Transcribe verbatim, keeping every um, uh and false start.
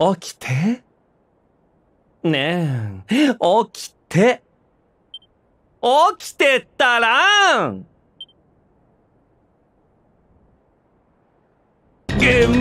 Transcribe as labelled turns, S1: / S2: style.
S1: 起きて。ねえ、起きて。起きてったらん。げん